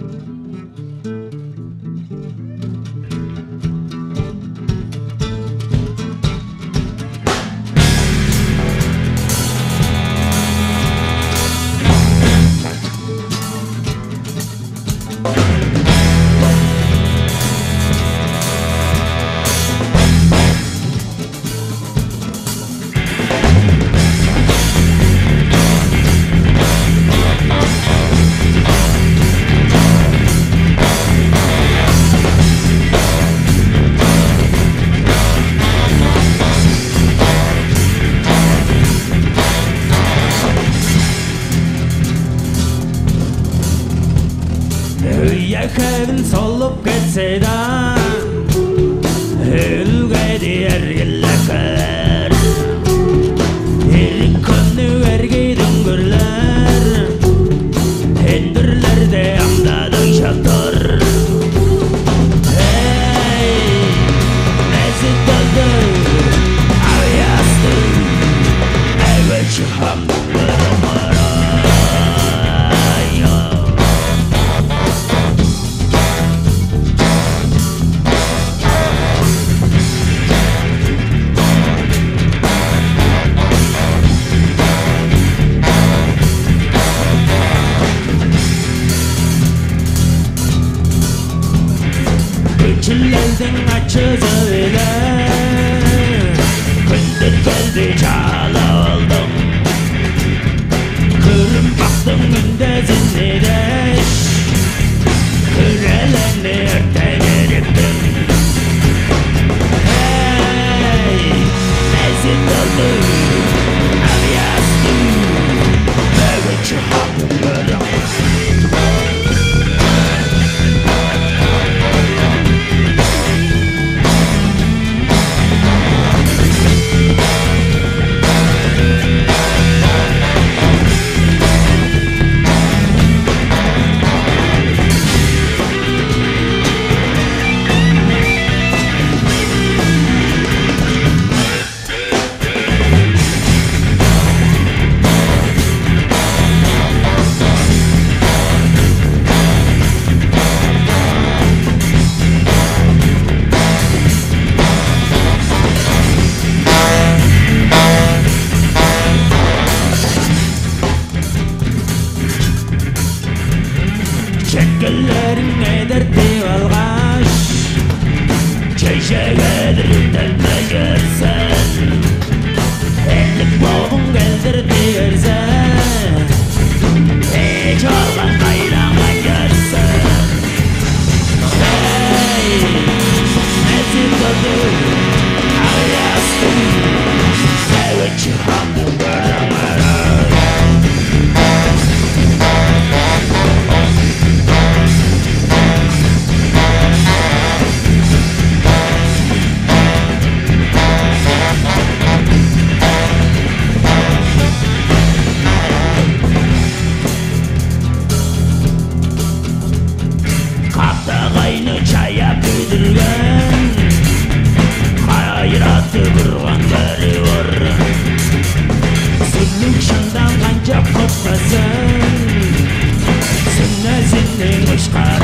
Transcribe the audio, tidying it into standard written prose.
Yakın solup geçse de Ölge diğer yıllar İlk konu ergeydim gürler Hendirlerde amdadan şatır Hey, nesit oldu Abi yastı Evet çıhamdım Çillerden açızı ile Gündür geldi çağla oldum Kırım baktım gündezin ileş Kırelendi erten eriktim Hey, nezit oldu Abi yastım Evet çıhamdım görüm Çekillerin ederdi algaş Çeşeğedir telme görsen Ellik boğun geldirdi erzen Hiç olan kayrama görsen Hey, nezit oldu Abi yastım Evet çıhamdım görüm Çaya büyüdürgen Hayratı kurganları var Süllük şundan kanca kopmasın Sünnesinnin ışka